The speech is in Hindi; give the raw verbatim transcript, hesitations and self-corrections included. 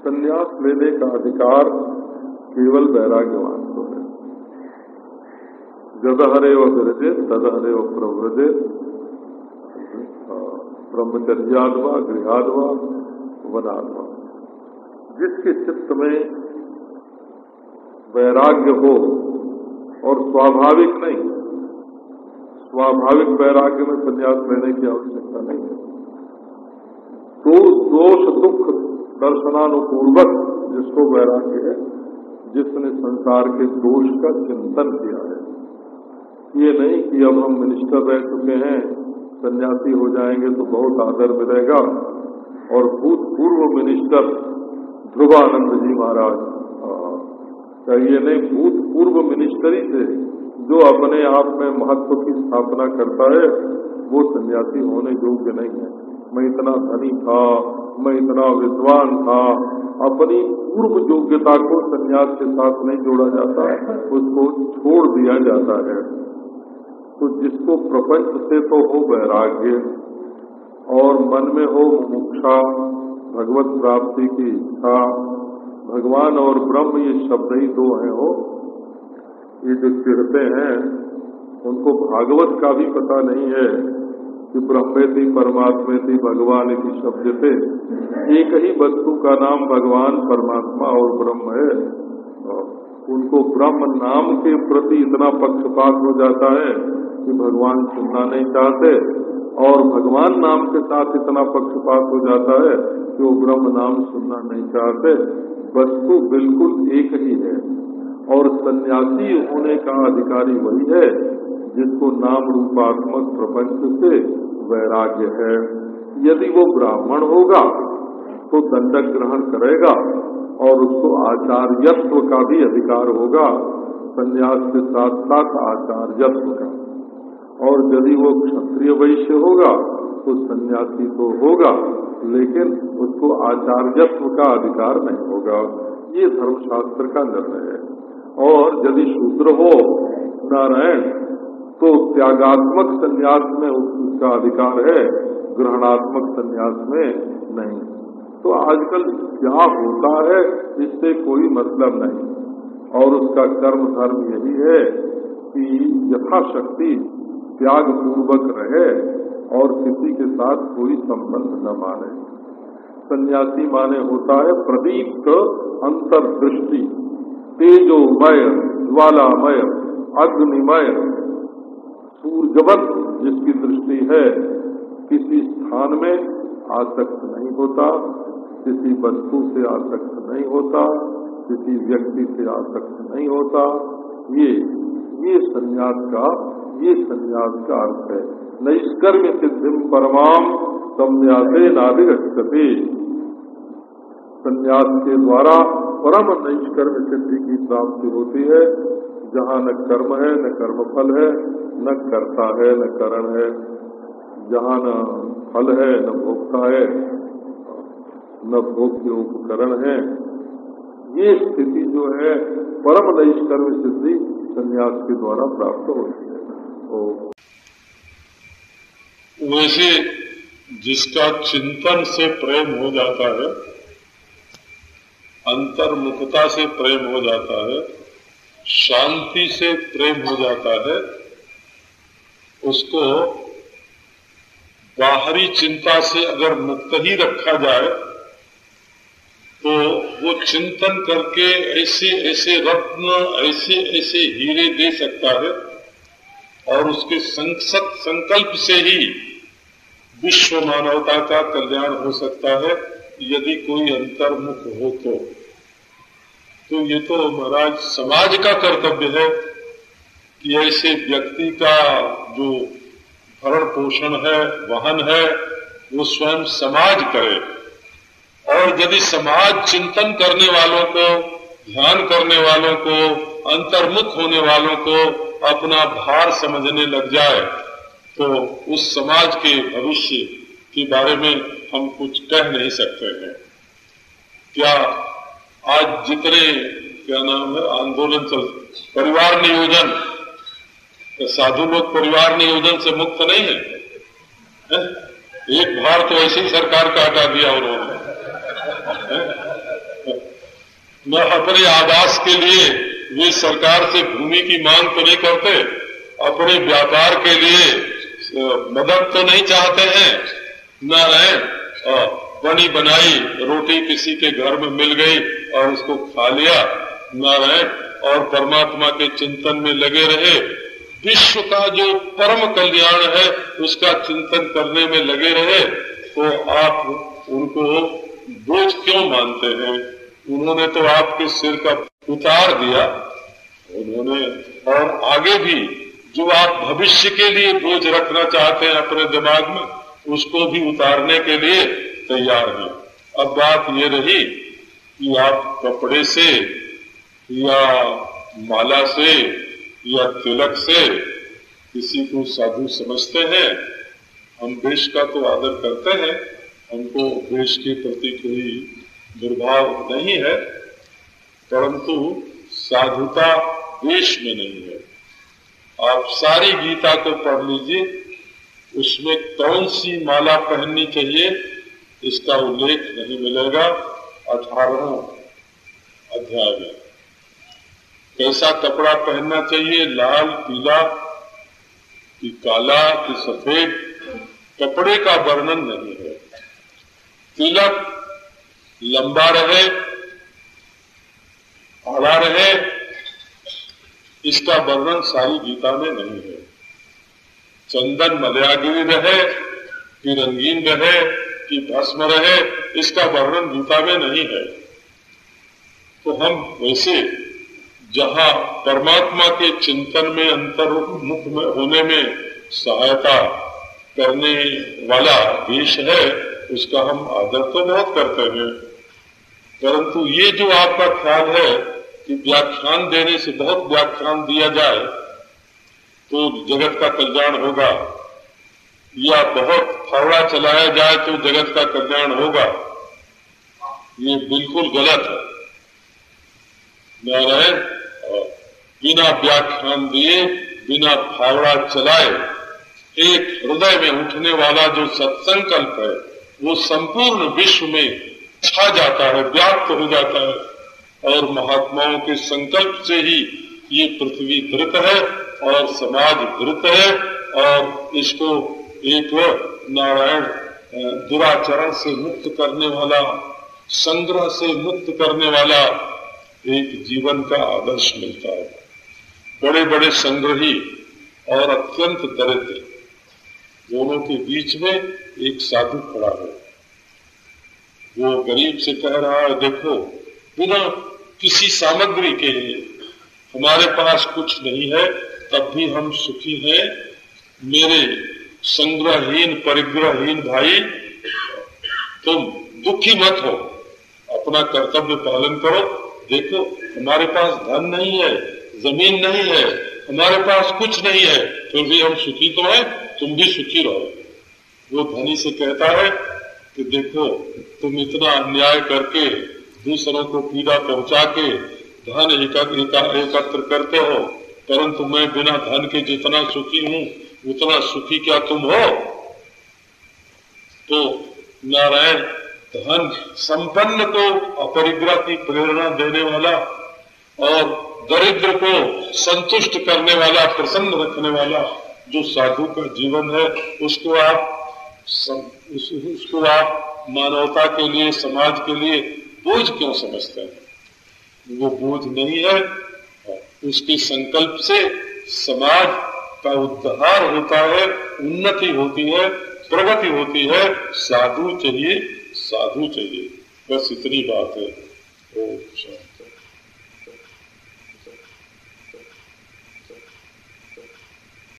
संन्यास लेने का अधिकार केवल वैराग्यवान को है। जदहरे व विरजे तदहरे व प्रव्रजे, ब्रह्मचर्याद्वा गृहाद्वा वनाद्वा। जिसके चित्त में वैराग्य हो, और स्वाभाविक नहीं, स्वाभाविक वैराग्य में संन्यास लेने की आवश्यकता नहीं है, तो दोष दुख दर्शनानुपूर्वक जिसको वैराग्य है, जिसने संसार के दोष का चिंतन किया है। ये नहीं कि अब हम मिनिस्टर रह चुके हैं, सन्यासी हो जाएंगे तो बहुत आदर मिलेगा। और भूतपूर्व मिनिस्टर ध्रुवानंद जी महाराज चाहिए नहीं, भूतपूर्व मिनिस्टरी से जो अपने आप में महत्व की स्थापना करता है वो सन्यासी होने योग्य नहीं है। मैं इतना धनी था, मैं इतना विद्वान था, अपनी पूर्व योग्यता को सन्यास के साथ नहीं जोड़ा जाता, उसको छोड़ दिया जाता है। तो जिसको प्रपंच से तो हो वैराग्य और मन में हो मुमुक्षा, भगवत प्राप्ति की इच्छा, भगवान और ब्रह्म ये शब्द ही दो हैं हो, ये जो चिढ़ते हैं उनको भागवत का भी पता नहीं है कि ब्रह्मेति परमात्मेति भगवान इति शब्द से एक ही वस्तु का नाम भगवान परमात्मा और ब्रह्म है। उनको ब्रह्म नाम के प्रति इतना पक्षपात हो जाता है कि भगवान सुनना नहीं चाहते, और भगवान नाम के साथ इतना पक्षपात हो जाता है कि वो ब्रह्म नाम सुनना नहीं चाहते। वस्तु बिल्कुल एक ही है, और सन्यासी होने का अधिकारी वही है जिसको नाम रूपात्मक प्रपंच से वैराग्य है। यदि वो ब्राह्मण होगा तो दंडक ग्रहण करेगा और उसको आचार्यत्व का भी अधिकार होगा, सन्यास के साथ साथ आचार्यत्व का। और यदि वो क्षत्रिय वैश्य होगा तो सन्यासी तो होगा, लेकिन उसको आचार्यत्व का अधिकार नहीं होगा। ये धर्मशास्त्र का निर्णय है। और यदि शूद्र हो नारायण तो त्यागात्मक संन्यास में उसका अधिकार है, ग्रहणात्मक संन्यास में नहीं। तो आजकल क्या होता है इससे कोई मतलब नहीं, और उसका कर्म धर्म यही है कि यथाशक्ति त्याग पूर्वक रहे और किसी के साथ कोई संबंध न माने। सन्यासी माने होता है प्रदीप्त अंतर्दृष्टि, तेजोमय, ज्वालामय, अग्निमय, सूर्यवत जिसकी दृष्टि है, किसी स्थान में आसक्त नहीं होता, किसी वस्तु से आसक्त नहीं होता, किसी व्यक्ति से आसक्त नहीं होता। ये ये संन्यास का ये संन्यास का अर्थ है। नैष्कर्म सिद्धिम परमाम संन्यासे नाभिगच्छति। संन्यास के द्वारा परम नैष्कर्म सिद्धि की प्राप्ति होती है, जहाँ न कर्म है, न कर्मफल है, न कर्ता है, न करण है, जहाँ न फल है, न भोक्ता है, न भोग्य उपकरण है। ये स्थिति जो है परम नैष्कर्म सिद्धि संन्यास के द्वारा प्राप्त होती है। तो वैसे जिसका चिंतन से प्रेम हो जाता है, अंतर्मुखता से प्रेम हो जाता है, शांति से प्रेम हो जाता है, उसको बाहरी चिंता से अगर मुक्त ही रखा जाए तो वो चिंतन करके ऐसे ऐसे रत्न, ऐसे ऐसे हीरे दे सकता है, और उसके संसत संकल्प से ही विश्व मानवता का कल्याण हो सकता है, यदि कोई अंतर्मुख हो तो। तो ये तो महाराज समाज का कर्तव्य है कि ऐसे व्यक्ति का जो भरण पोषण है, वहन है, वो स्वयं समाज करे। और यदि समाज चिंतन करने वालों को, ध्यान करने वालों को, अंतर्मुख होने वालों को अपना भार समझने लग जाए तो उस समाज के भविष्य के बारे में हम कुछ कह नहीं सकते हैं। क्या आज जितने क्या नाम है आंदोलन चल, परिवार नियोजन, साधु लोग परिवार नियोजन से मुक्त नहीं है, है? एक भार तो ऐसी सरकार का हटा दिया उन्होंने, न अपने आवास के लिए वे सरकार से भूमि की मांग तो नहीं करते, अपने व्यापार के लिए मदद तो नहीं चाहते हैं, न रहे बनी बनाई रोटी किसी के घर में मिल गई और उसको खा लिया, न रहे और परमात्मा के चिंतन में लगे रहे। विश्व का जो परम कल्याण है उसका चिंतन करने में लगे रहे, तो आप उनको बोझ क्यों मानते हैं? उन्होंने तो आपके सिर का उतार दिया उन्होंने, और आगे भी जो आप भविष्य के लिए बोझ रखना चाहते हैं अपने दिमाग में उसको भी उतारने के लिए तैयार हैं। अब बात ये रही कि आप कपड़े से या माला से या तिलक से किसी को साधु समझते हैं। हम वेश का तो आदर करते हैं, हमको वेश के प्रति कोई दुर्भाव नहीं है, परंतु साधुता वेश में नहीं है। आप सारी गीता को पढ़ लीजिए, उसमें कौन सी माला पहननी चाहिए इसका उल्लेख नहीं मिलेगा। अठारहवें अध्याय में कैसा कपड़ा पहनना चाहिए, लाल पीला कि काला कि सफेद, कपड़े का वर्णन नहीं है। तिलक लंबा रहे आड़ा रहे इसका वर्णन सारी गीता में नहीं है। चंदन मलयागिरी रहे कि रंगीन रहे कि भस्म रहे इसका वर्णन गीता में नहीं है। तो हम वैसे जहाँ परमात्मा के चिंतन में अंतर्मुख में होने में सहायता करने वाला वेश है उसका हम आदर तो बहुत करते हैं, परंतु ये जो आपका ख्याल है कि व्याख्यान देने से बहुत व्याख्यान दिया जाए तो जगत का कल्याण होगा, या बहुत फावड़ा चलाया जाए तो जगत का कल्याण होगा, ये बिल्कुल गलत है। नारायण बिना व्याख्यान दिए बिना फावड़ा चलाए एक हृदय में उठने वाला जो सत्संकल्प है वो संपूर्ण विश्व में छा जाता है, व्याप्त हो जाता है, और महात्माओं के संकल्प से ही ये पृथ्वी धृत है और समाज धृत है, और इसको एक नारायण दुराचरण से मुक्त करने वाला, संग्रह से मुक्त करने वाला एक जीवन का आदर्श मिलता है। बड़े बड़े संग्रही और अत्यंत दरिद्र दोनों के बीच में एक साधु खड़ा है। वो गरीब से कह रहा है, देखो बिना किसी सामग्री के हमारे पास कुछ नहीं है तब भी हम सुखी हैं। मेरे संग्रहहीन परिग्रहहीन भाई तुम दुखी मत हो, अपना कर्तव्य पालन करो। देखो हमारे पास धन नहीं है, जमीन नहीं है, हमारे पास कुछ नहीं है, फिर भी हम सुखी तो हैं, तुम भी सुखी रहो। वो धनी से कहता है कि देखो तुम इतना अन्याय करके दूसरों को पीड़ा पहुंचा के धन एकत्र करते हो, परंतु मैं बिना धन के जितना सुखी हूँ उतना सुखी क्या तुम हो? तो नारायण धन संपन्न को अपरिग्रह की प्रेरणा देने वाला और दरिद्र को संतुष्ट करने वाला, प्रसन्न रखने वाला जो साधु का जीवन है उसको आप उस, उसको आप मानवता के लिए, समाज के लिए बोझ क्यों समझते हैं? वो बोझ नहीं है, उसके संकल्प से समाज का उद्धार होता है, उन्नति होती है, प्रगति होती है। साधु चाहिए, साधु चाहिए, बस इतनी बात है। ओम शांति।